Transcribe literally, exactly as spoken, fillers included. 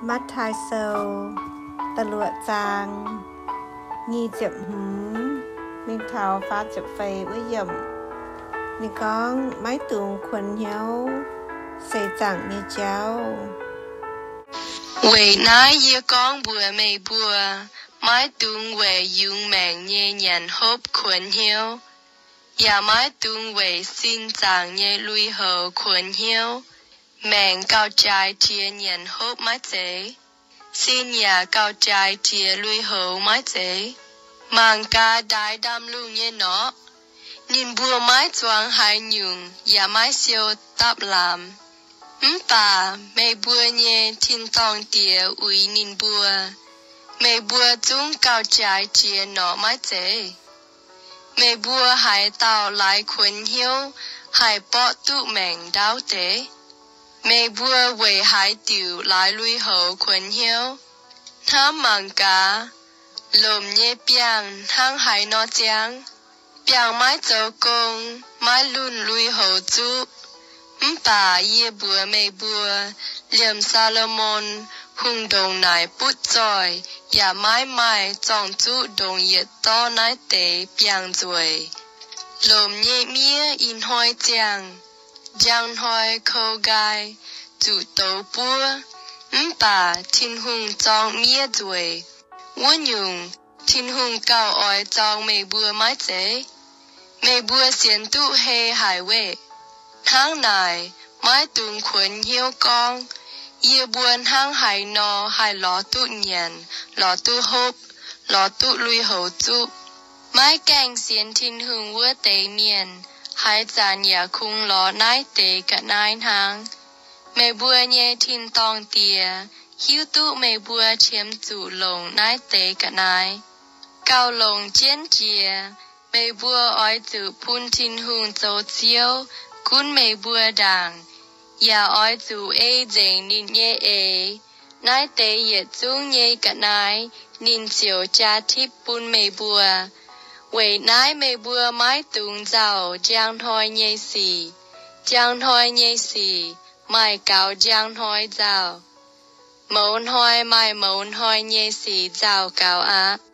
mắt hai sâu tà lụa chàng nhi chậm húm mình thảo phát chậm phê với dầm mình con máy tường khuẩn hiếu xây chẳng như cháu Vậy nãy giờ con bùa mày bùa máy tường về dùng mạng nhẹ nhàng hộp khuẩn hiếu Dạ máy tường về xin chẳng nhẹ lui hờ khuẩn hiếu Mạng cao trái chia nhàn hộp máy chế Xin nhà cao trái chia lui hờ máy chế Mạng ca đại đam lưu nhẹ nó Nhìn bùa máy choáng hai nhung Dạ máy siêu tạp làm Mpa, mày bùa nhẹ thiên tông tìa ui nhìn bùa Mày bùa chúng cao trái chia nó máy chế Mày bùa hai tàu lại khuẩn hiếu Hai bọ tụ mẹng đáo tế Mày bùa về hai tiểu lại lui hậu khuẩn hiếu Thám mạng cá Lồm nhẹ biang hang hai nó chang Biang mái dấu công Mái luôn lui hậu chú Mpa ye bùa mày bùa Liam Salomon hung đồng nải bút tròi Dạ mái mai trọng chú đồng yết to nái tế biang rồi Lồm nhẹ mía in hoi chang Giang hoi khâu gai Chủ tấu bùa Mpa thiên hung trọng mía rồi Quân dùng thiên hung cao oi trọng mày bùa mái chế Mày bùa xiên tụ hê hải vệ Tháng này, mái tường khuẩn hiếu con, Yêu buồn hang hải nò hải ló tụ nhàn, ló tụ hộp, ló tụ lui hậu tụ. Mái canh xiên thiên hương vua tế miền, Hải giàn nhà khung ló nái tế cả nái hàng. Mẹ bùa nhẹ thiên tông tìa, Hiếu tụ mẹ bùa chiếm chủ lồng nái tế cả nái. Cao lồng chiến chìa, Mẹ bùa ói chủ phun thiên hương dấu chiếu, Cún mày bùa đàng, Dạ ói dù ê dành nín nhé ê, Nái tế yết dung nhé cả nái, Nín chiều cha thiếp bún mày bùa. Vậy nái mày bùa mái tung giàu, Giang thôi nhé xì, Giang thôi nhé xì, Mai cáo giang thôi giàu. Môn hoi mai môn hoi nhé xì giàu cáo á.